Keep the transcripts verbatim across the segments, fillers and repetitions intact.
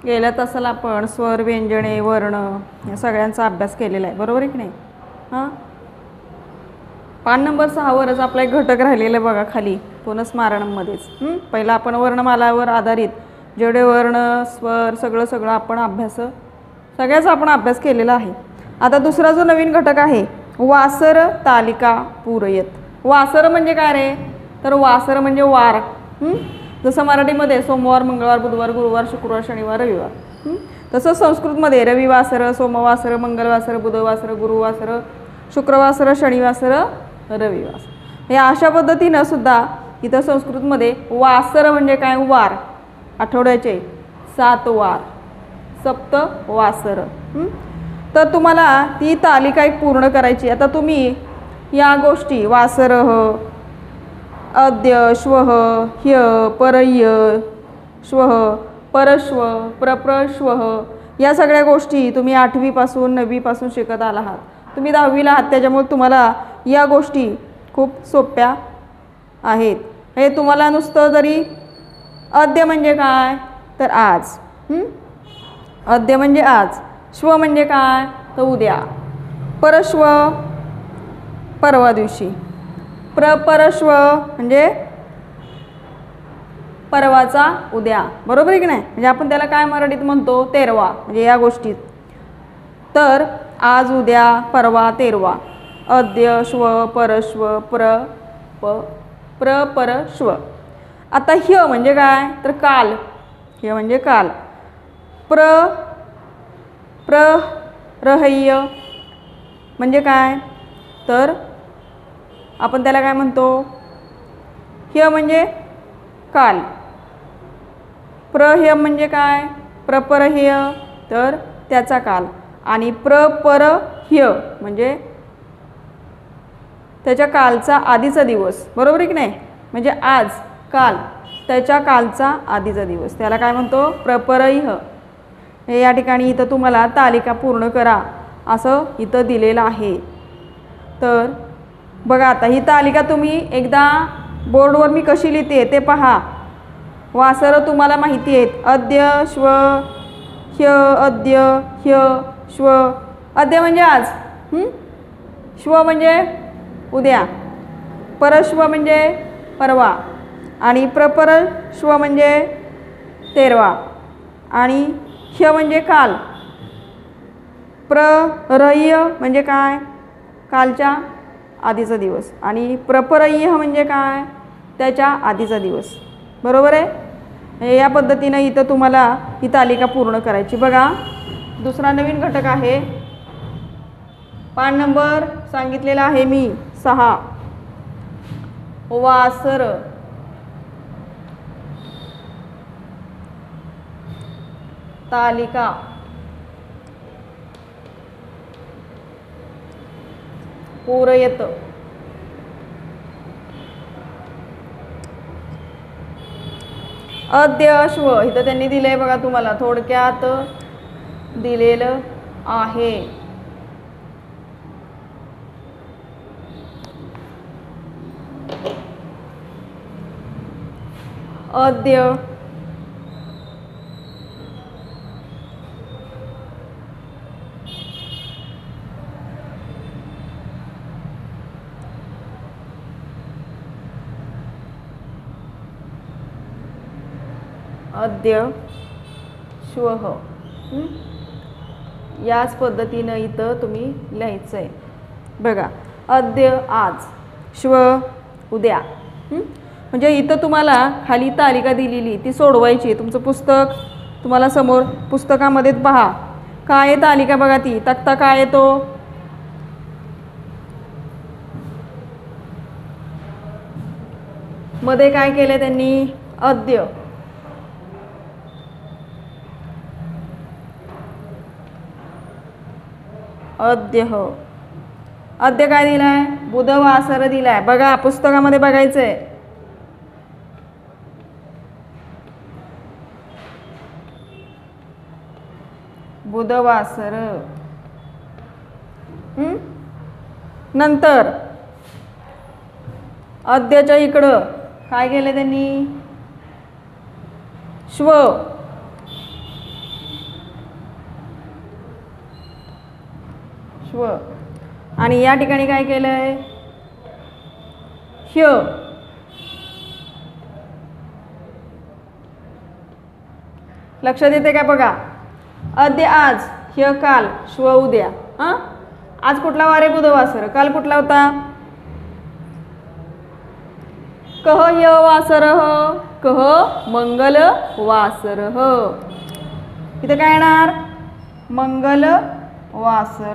गेल्या तासाला आपण स्वर, व्यंजने, वर्ण या सगळ्यांचा अभ्यास केलेला आहे, बरोबर आहे की नाही? हां, पान नंबर सहावरच आपला एक घटक राहिलेला आहे बघा खाली पुनस्मारणमध्येच. पहिला आपण वर्णमालावर आधारित जेवढे वर्ण, स्वर सगळं सगळं आपण अभ्यास सगळ्याचा आपण अभ्यास केलेला आहे. आता दुसरा जो नवीन घटक आहे वासर तालिका पूरयत. वासर म्हणजे काय रे? तर वासर म्हणजे वार. जसं मराठीमध्ये सोमवार, मंगळवार, बुधवार, गुरुवार, शुक्रवार, शनिवार, रविवार. तसं संस्कृतमध्ये रविवासर, सोमवासर, मंगळवासर, बुधवासर, गुरुवासर, शुक्रवासर, शनिवासर, रविवासर. या अशा पद्धतीनं सुद्धा इथं संस्कृतमध्ये वासर म्हणजे काय? वार. आठवड्याचे सात वार, सप्त वासर. तर तुम्हाला ती तालिका एक पूर्ण करायची. आता तुम्ही या गोष्टी वासरः, अद्य, श्वः, ह्य, परह्य, श्वः, परश्व, प्रप्रश्वः या सगळ्या गोष्टी तुम्ही आठवीपासून नववीपासून शिकत आला आहात. तुम्ही दहावीला आहात, त्याच्यामुळे तुम्हाला या गोष्टी खूप सोप्या आहेत. हे तुम्हाला नुसतं जरी अद्य म्हणजे काय? तर आज. अद्य म्हणजे आज. श्व म्हणजे काय? तर उद्या. परश्व परवा दिवशी. प्रपरश्व म्हणजे परवाचा उद्या, बरोबर आहे की नाही? म्हणजे आपण त्याला काय मराठीत म्हणतो? तेरवा. म्हणजे या गोष्टीत तर आज, उद्या, परवा, तेरवा. अद्य, श्व, परश्व, प्र प प्रपरश्व. आता ह्य म्हणजे काय? तर काल. ह्य म्हणजे काल. प्र प्ररहय्य म्हणजे काय? तर आपण त्याला काय म्हणतो? ह्य म्हणजे काल. प्रह्य म्हणजे काय? प्रपरह्य, तर त्याचा काल. आणि प्रपरह्य म्हणजे त्याच्या कालचा आधीचा दिवस, बरोबर आहे की नाही? म्हणजे आज, काल, त्याच्या कालचा आधीचा दिवस, त्याला काय म्हणतो? प्रपरह्य. हे या ठिकाणी इथं तुम्हाला तालिका पूर्ण करा असं इथं दिलेलं आहे. तर बघा आता ही तालिका तुम्ही एकदा बोर्डवर मी कशी लिहिते ते पहा. वासर तुम्हाला माहिती आहेत. अद्य, श्व, ह्य, अद्य, ह्य, श्व. अद्य म्हणजे आज, श्व म्हणजे उद्या, परश्व म्हणजे परवा, आणि प्रपरश्व म्हणजे तेरवा, आणि ह्य म्हणजे काल. प्ररह्य म्हणजे काय? कालच्या आधीचा दिवस. आणि प्रपरह्य म्हणजे काय? त्याच्या आधीचा दिवस, बरोबर आहे? या पद्धतीनं इथं तुम्हाला ही तालिका पूर्ण करायची. बघा दुसरा नवीन घटक आहे. पान नंबर सांगितलेला आहे मी सहा. वासर तालिका पूरयत. अद्य, श्व इथं त्यांनी दिलंय बघा, तुम्हाला थोडक्यात दिलेलं आहे. अद्य, अद्य, श्वः. याच पद्धतीनं इथं तुम्ही लिहायचं आहे. बघा अद्य आज, श्व उद्या. म्हणजे इथं तुम्हाला खाली तालिका दिलेली ती सोडवायची. तुमचं पुस्तक तुम्हाला समोर पुस्तकामध्ये पहा काय आहे तालिका. बघा ती तक्ता काय येतो? मध्ये काय केलं त्यांनी? अद्य. अद्य हो. अद्य काय दिलाय? बुधवासर दिलाय. बघा पुस्तकामध्ये बघायचंय. बुधवासर. हम्म नंतर अद्याच्या इकडं काय केलं त्यांनी? श्व. श्व. आणि या ठिकाणी काय केलं आहे? ह्य. लक्षात येते का बघा? अद्य आज, ह्य काल, श्व उद्या. हां, आज कुठला वार आहे? बुधवासर. काल कुठला होता? कह ह्य वासरः, कह मंगल वासरः. इथं काय येणार? मंगल वासर.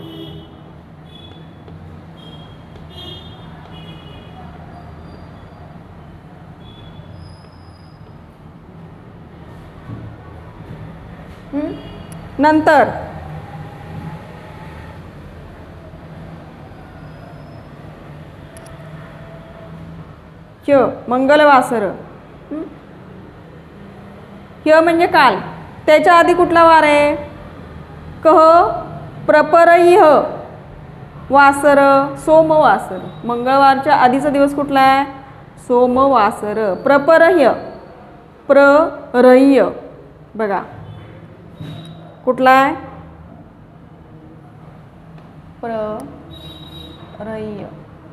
नंतर ह्य मंगलवासर. ह्य म्हणजे काल. त्याच्या आधी कुठला वार आहे? कह प्रपरह्य वासर, सोमवासर. मंगळवारच्या आधीचा दिवस कुठला आहे? सोमवासर. प्रपरह्य, प्ररह्य बघा कुठला आहे? प्ररह्य.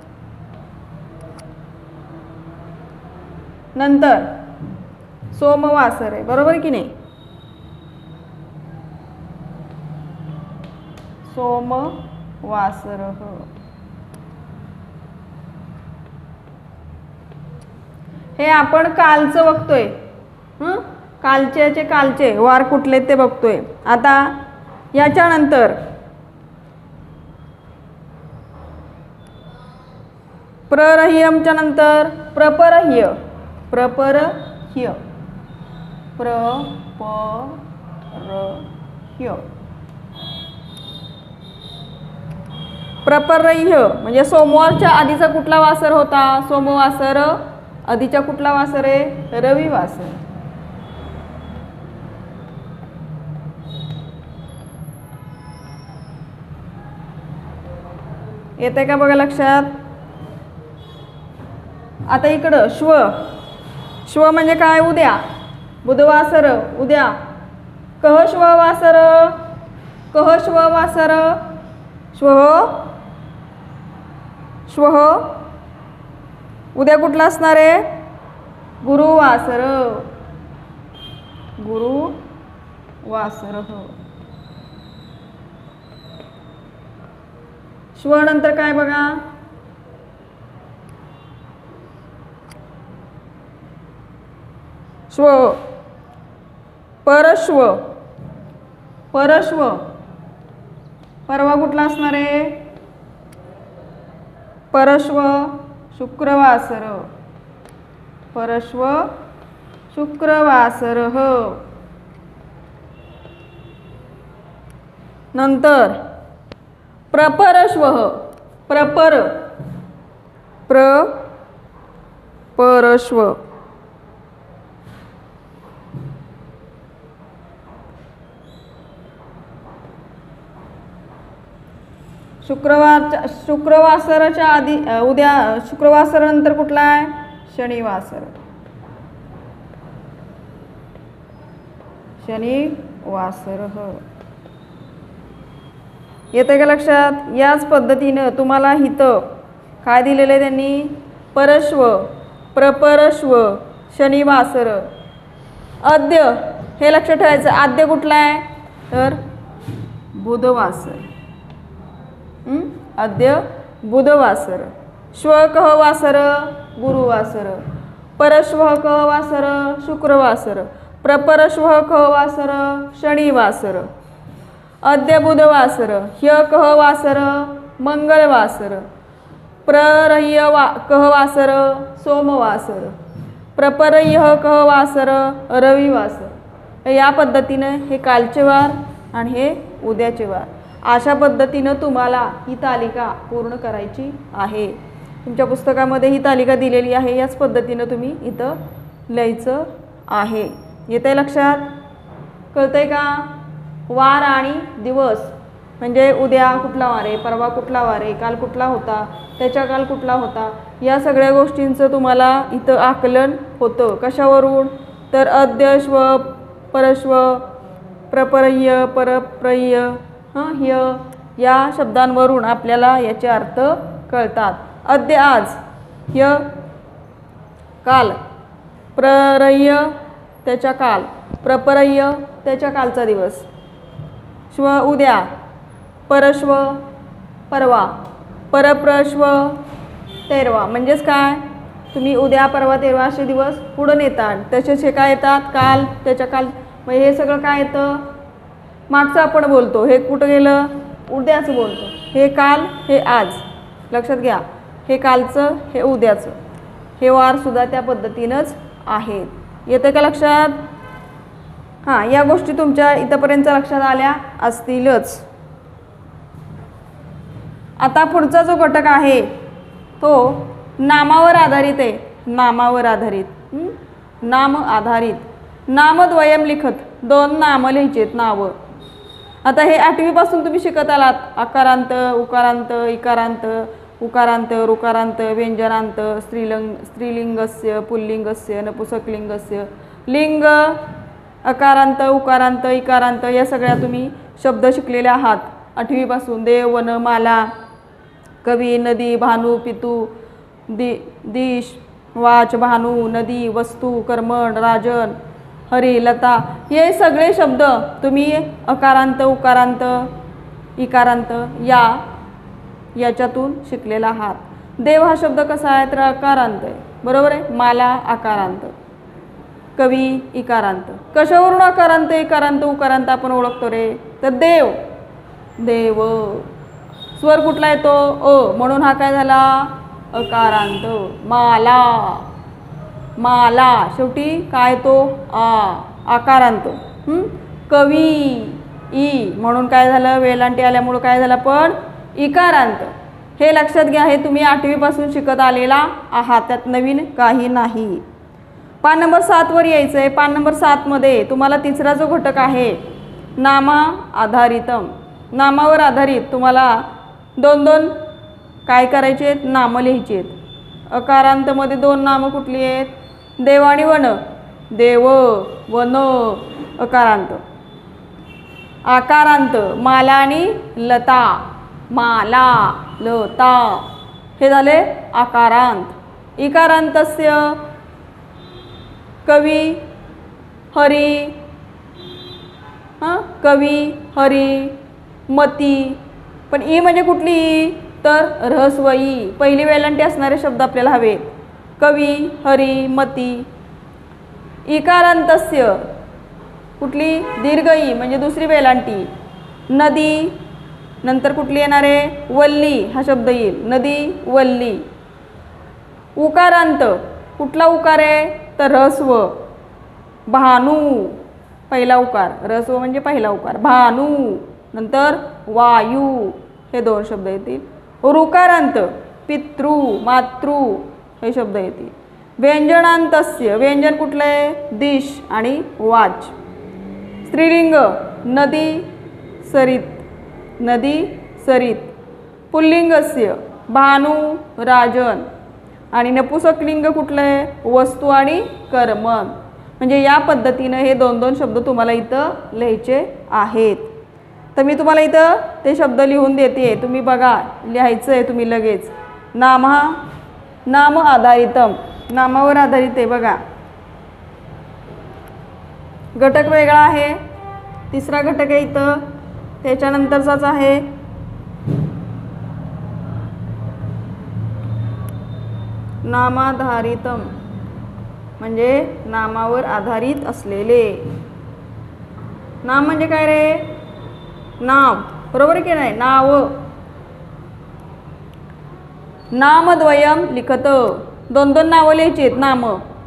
नंतर सोमवासर आहे, बरोबर की नाही? सोमवासर. हे आपण कालचं बघतोय. हं, कालचे कालचे वार कुठले ते बघतोय. आता याच्यानंतर प्ररह्यमच्या नंतर प्रपरह्य. प्रपरह्य, प्रपरह्य. प्रपरह्य म्हणजे सोमवारच्या आधीचा कुठला वासर होता? सोमवासर. आधीचा कुठला वासर आहे? रविवासर. येते का बघा लक्षात? आता इकडं श्व. श्व म्हणजे काय? उद्या. बुधवासर उद्या. कह श्व वासर, कह श्व वासर. श्व, श्व उद्या कुठला असणार आहे? गुरुवासर. गुरुवासर. श्व नंतर काय बघा? श्व, परश्व. परश्व परवा कुठला असणार आहे? परश्व शुक्रवासर. परश्व शुक्रवासर. नंतर प्रपरश्व. प्रपर, प्रपरश्व. शुक्रवारच्या शुक्रवासरच्या आधी उद्या शुक्रवासर नंतर कुठला आहे? शनिवासर. शनिवासर. येते का लक्षात? याच पद्धतीनं तुम्हाला इथं काय दिलेलं आहे त्यांनी? परश्व, प्रपरश्व, शनिवासर. अद्य हे लक्षात ठेवायचं. आद्य कुठला आहे? तर बुधवासर. अद्य बुधवासर. श्व कह वासर, गुरुवासर. परश्व कह वासर, शुक्रवासर. प्रपरश्व कह वासर, शनिवासर. अद्य बुधवासर. ह्य कह वासर, मंगळवासर. प्ररह्य वा कह वासर, सोमवासर. प्रपरह्य कह वासर, रविवासर. या पद्धतीने हे कालचे वार आणि हे उद्याचे वार. अशा पद्धतीनं तुम्हाला ही तालिका पूर्ण करायची आहे. तुमच्या पुस्तकामध्ये ही तालिका दिलेली आहे. याच पद्धतीनं तुम्ही इथं लिहायचं आहे. येतंय लक्षात? कळतंय का? वार आणि दिवस म्हणजे उद्या कुठला वार आहे, परवा कुठला वार आहे, काल कुठला होता, त्याच्या काल कुठला होता, या सगळ्या गोष्टींचं तुम्हाला इथं आकलन होतं. कशावरून? तर अद्य, श्व, परश्व, प्रपरह्य, परप्रह्य, हां ह्य या शब्दांवरून आपल्याला याचे अर्थ कळतात. अद्य आज, य काल, प्ररय्य त्याच्या काल, प्रपरय्य त्याच्या कालचा दिवस, श्व उद्या, परश्व परवा, परप्रश्व तेरवा. म्हणजेच काय, तुम्ही उद्या परवा तेरवा असे दिवस पुढं नेतात. तसेच हे काय येतात, काल त्याच्या काल. मग हे सगळं काय येतं, मागचं आपण बोलतो, हे कुठं गेलं, उद्याचं बोलतो. हे काल, हे आज. लक्षात घ्या, हे कालचं, हे उद्याचं. हे वारसुद्धा त्या पद्धतीनंच आहेत. येतं का लक्षात? हां, या गोष्टी तुमच्या इथंपर्यंत लक्षात आल्या असतीलच. आता पुढचा जो घटक आहे तो नामावर आधारित आहे. नामावर आधारित, नाम आधारित. नामद्वयम लिखत, दोन नाम लिहायचेत, नावं. आता हे आठवीपासून तुम्ही शिकत आलात. आकारांत, उकारांत, इकारांत, उकारांत, ऋकारांत, व्यंजनांत, स्त्रीलिंग स्त्रीलिंगस्य, पुल्लिंगस्य, नपुंसकलिंगस्य, लिंग, अकारांत, उकारांत, इकारांत या सगळ्या तुम्ही शब्द शिकलेले आहात आठवीपासून. देव, वन, माला, कवी, नदी, भानू, पितू, दि दिश, वाच, भानू, नदी, वस्तू, कर्मण, राजन, हरी, लता, हे सगळे शब्द तुम्ही अकारांत, उकारांत, इकारांत या याच्यातून शिकलेला आहात. देव हा शब्द कसा आहे तर अकारांत आहे, बरोबर आहे. माला आकारांत, कवी इकारांत. कशावरून अकारांत, इकारांत, उकारांत आपण ओळखतो रे तर देव, देव. स्वर कुठला येतो, अ, म्हणून हा काय झाला, अकारांत. माला, माला शेवटी काय तो, आ, आकारांत. कवी, ई, म्हणून काय झालं, वेलांटी आल्यामुळं काय झालं पण इकारांत. हे लक्षात घ्या, हे तुम्ही आठवीपासून शिकत आलेला आहात, त्यात नवीन काही नाही. पान नंबर सातवर यायचं आहे. पान नंबर सातमध्ये तुम्हाला तिसरा जो घटक आहे नामा आधारितम, नामावर आधारित तुम्हाला दोन दोन काय करायचे आहेत, नामं लिहायची आहेत. अकारांतमध्ये दोन नामं कुठली आहेत, देव आणि वन. देव, वन, अकारांत. आकारांत माला आणि लता, माला, लता हे झाले आकारांत. इकारांतस्य कवी, हरी, हां कवी, हरी, मती. पण ई म्हणजे कुठली तर ऱ्हस्व ई, पहिली वेलांटी असणारे शब्द आपल्याला हवे. कवी, हरी, मती. इकारांतस्य कुठली दीर्घ ई म्हणजे दुसरी वेलांटी. नदी, नंतर कुठली येणार आहे वल्ली हा शब्द येईल, नदी, वल्ली. उकारांत कुठला उकार आहे तर ऱ्हस्व, भानू पहिला उकार, ऱ्हस्व म्हणजे पहिला उकार. भानू, नंतर वायू हे दोन शब्द येतील. ऋकारांत पितृ, मातृ हे शब्द येतील. व्यंजनांतस्य व्यंजन कुठलं आहे दिश आणि वाच. स्त्रीलिंग नदी, सरित, नदी, सरित. पुल्लिंगस्य भानू, राजन. आणि नपुंसकलिंग कुठलं आहे वस्तू आणि कर्मण. म्हणजे या पद्धतीनं हे दोन दोन शब्द तुम्हाला इथं लिहायचे आहेत. तर मी तुम्हाला इथं ते शब्द लिहून देते, तुम्ही बघा, लिहायचं आहे तुम्ही लगेच. नामा, नाम आधारितम, नामावर आधारित आहे बघा. घटक वेगळा आहे, तिसरा घटक आहे इथं, त्याच्यानंतरचाच आहे नामाधारितम म्हणजे नामावर आधारित असलेले. नाम म्हणजे काय रे नाव, बरोबर आहे की नाही, नाव. नामद्वयम लिखत, दोन दोन नावं लिहायची आहेत नाम.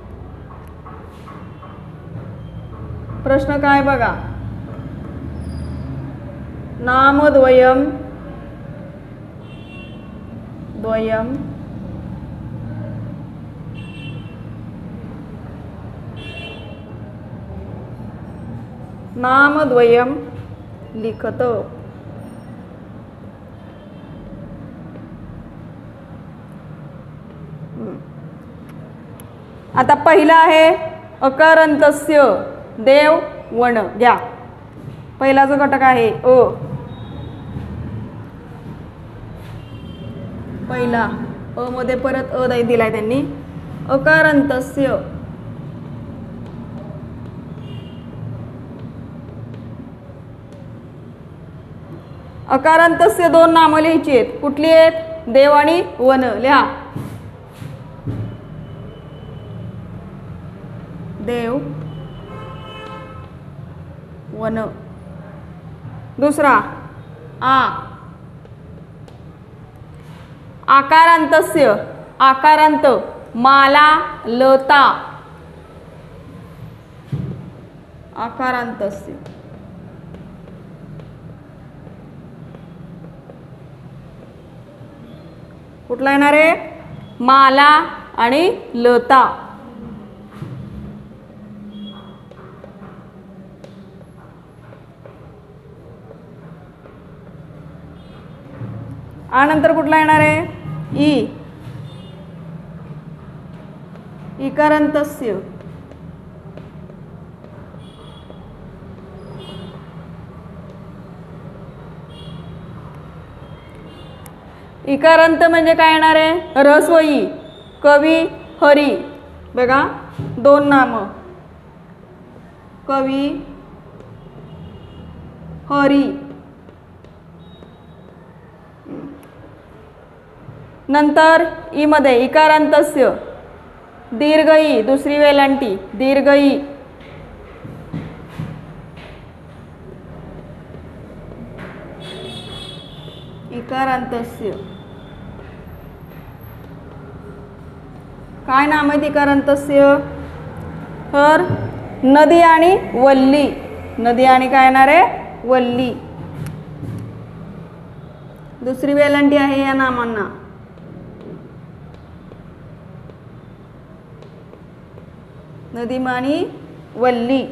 प्रश्न काय बघा, नामद्वयम द्वयम नामद्वयम लिखत. आता पहिला आहे अकारांतस्य देव, वन. घ्या पहिला जो घटक आहे अ. पहिला अ मध्ये परत अ दै दिलाय त्यांनी. अकारांतस्य अकारांतस्य दोन नामं लिहायची आहेत. कुठली आहेत? देव आणि वन. लिहा. देव वन. दुसरा आ आकारांतस्य आकारांत माला लता. आकारांतस्य कुठला येणार आहे? माला आणि लता. नंतर कुठला येणार आहे? ई इकारांतस्य इकारांत म्हणजे काय येणार आहे? ऱ्हस्व ई. कवी हरी. बघा दोन नाम कवी हरी. नंतर ई मध्ये इकारांतस्य दीर्घ ई दुसरी वेलांटी दीर्घ ई. इकारांतस्य काय नाम आहे इकारांतस्य? तर नदी आणि वल्ली. नदी आणि काय येणार आहे? वल्ली. दुसरी वेलांटी आहे या नामांना. नदीम आणि वल्ली.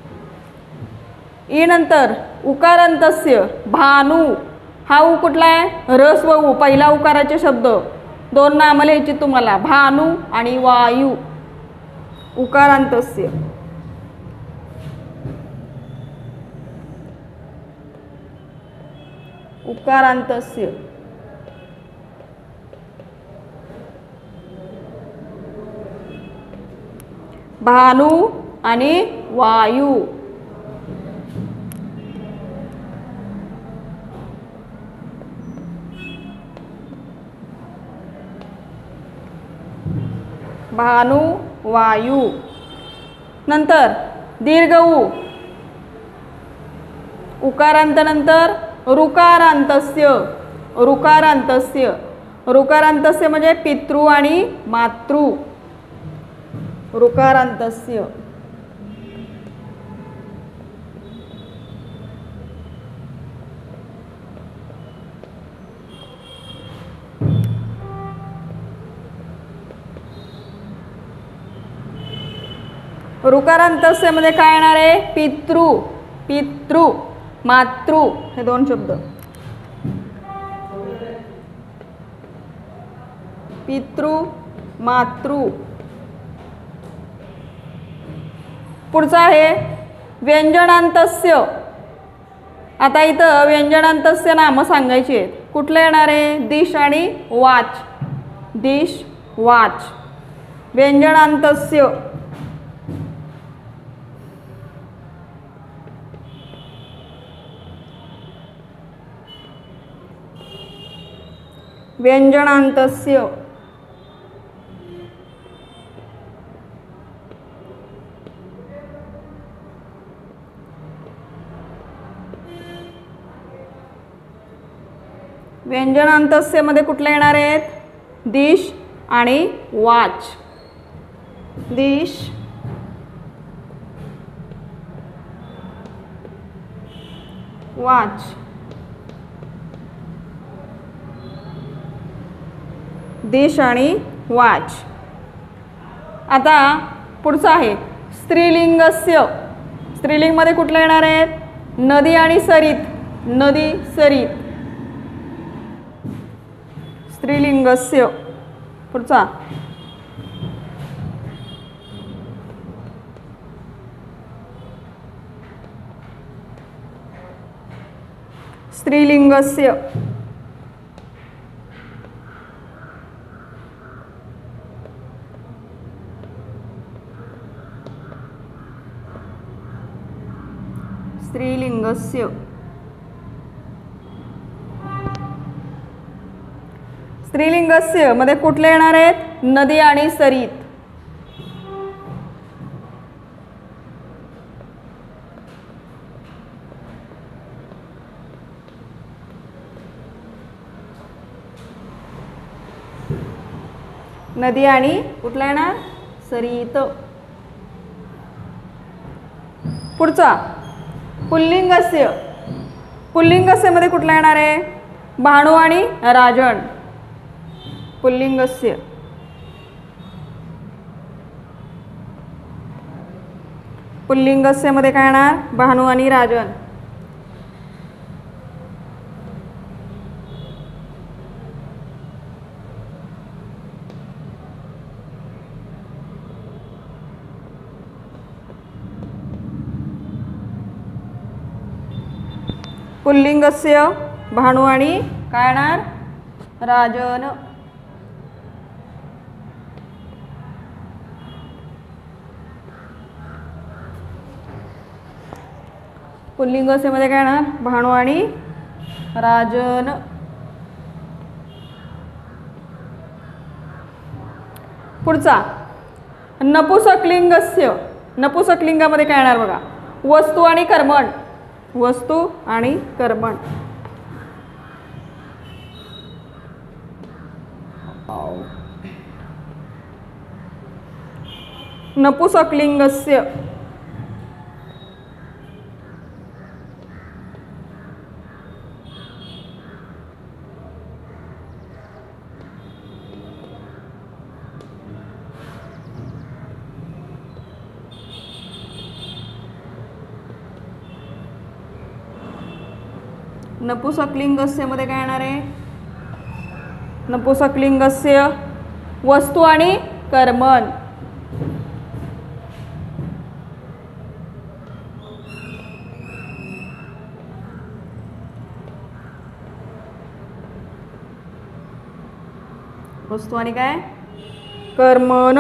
ई नंतर उकारांतस्य भानू. हा उ कुठला आहे? ऱ्हस्व उ. पहिला उकाराचे शब्द दोन नाम लिहायची तुम्हाला. भानू आणि वायू. उकारांतस्य. उकारांतस्य भानू आणि वायू. भानू वायू. नंतर दीर्घ उ उकारांत नंतर ऋकारांतस्य. ऋकारांतस्य ऋकारांतस्य म्हणजे पितृ आणि मातृ. ऋकारांतस्य. ऋकारांतस्य मध्ये काय येणार आहे? पितृ पितृ मातृ हे दोन शब्द. पितृ मातृ. पुढचा आहे व्यंजनांतस्य. आता इथं व्यंजनांतस्य नाम सांगायची आहेत. कुठलं येणार आहे? दिश आणि वाच. दिश वाच. व्यंजनांतस्य व्यंजनांतस्य व्यंजनांतस्य मध्ये कुठले येणार आहेत? दिश आणि वाच. दिश वाच. दिश आणि वाच. आता पुढचा आहे स्त्रीलिंगस्य. स्त्रीलिंग मध्ये कुठले येणार आहेत? नदी आणि सरित. नदी सरित. स्त्रीलिंगस्य. पुढचा स्त्रीलिंगस्य. स्त्रीलिंगस्य स्त्रीलिंगस्य मध्ये कुठले येणार आहेत नदी आणि सरित नदी आणि कुठला येणार सरित पुढचा पुल्लिंगस्य पुल्लिंगस्य मध्ये कुठला येणार आहे भानू आणि राजन पुल्लिंगस्य पुल्लिंगस्य मध्ये काय येणार भानू आणि राजन पुल्लिंगस्य भानू आणि काय येणार राजन पुल्लिंगस्य मध्ये काय येणार भानू आणि राजन पुढचा नपुसकलिंगस्य नपुसकलिंगामध्ये काय येणार बघा वस्तू आणि कर्मण वस्तू आणि कर्मण नपुसकलिंगस्य नपुसकलिंगस्य मध्ये काय येणार आहे नपुसकलिंगस्य वस्तू आणि कर्मण वस्तू आणि काय कर्मण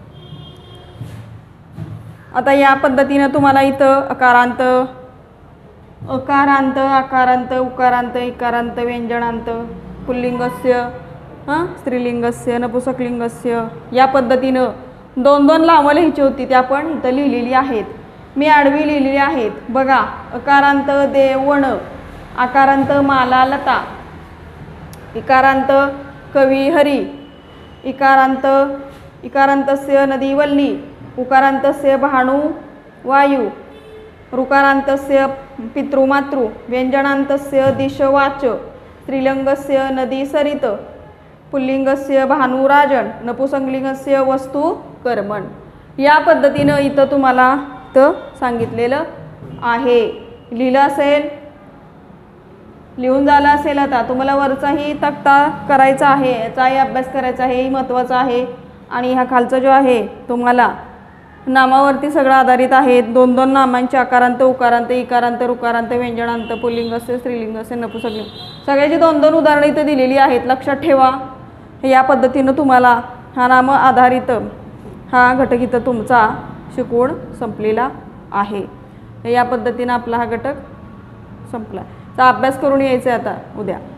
आता या पद्धतीने तुम्हाला इथं अकारांत अकारांत आकारांत उकारांत इकारांत व्यंजनांत पुल्लिंगस्य हां स्त्रीलिंगस्य नपुसकलिंगस्य या पद्धतीनं दोन दोन नावं लिहायची होती त्या पण इथं लिहिलेली आहेत मी आडवी लिहिलेली आहेत बघा अकारांत देवण आकारांत माला लता इकारांत कवी हरी इकारांत इकारांतस्य नदी वल्ली उकारांतस्य भानू वायू ऋकारांतस्य पितृमातृ व्यंजनांतस्य दिशवाच स्त्रीलिंगस्य नदी सरित पुल्लिंगस्य भानू राजन नपुसकलिंगस्य वस्तू कर्मण या पद्धतीनं इथं तुम्हाला इथं सांगितलेलं आहे लिहिलं असेल लिहून झालं असेल आता तुम्हाला वरचाही तक्ता करायचा आहे याचाही अभ्यास करायचा आहे हे महत्त्वाचं आहे आणि हा खालचा जो आहे तुम्हाला नामावरती सगळं आधारित आहे दोन दोन नामांचे आकारांत उकारांत इकारांत ऋकारांत व्यंजनांत पुल्लिंगस्य स्त्रीलिंगस्य नपुसकलिंग सगळ्याची दोन दोन उदाहरणं इथे दिलेली आहेत लक्षात ठेवा या पद्धतीनं तुम्हाला हा नाम आधारित हा घटक इथं तुमचा शिकवून संपलेला आहे या पद्धतीनं आपला हा घटक संपला तर अभ्यास करून यायचा आता उद्या